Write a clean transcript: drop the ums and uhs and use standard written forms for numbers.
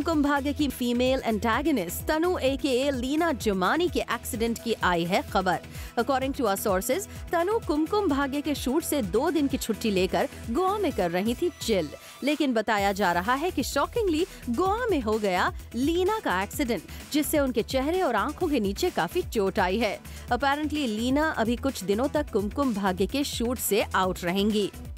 कुमकुम भाग्य की female antagonist Tanu AKA Leena Jamani के accident की आई है खबर। According to our sources, Tanu Kumkum Bhagya के शूट से 2 दिन की छुट्टी लेकर गोवा में कर रही थी चिल, लेकिन बताया जा रहा है कि शॉकिंगली गोवा में हो गया लीना का एक्सीडेंट, जिससे उनके चेहरे और आंखों के नीचे काफी चोट आई है। अपैरेंटली लीना अभी कुछ दिनों तक कुमकुम भाग्य के शूट से आउट रहेंगी।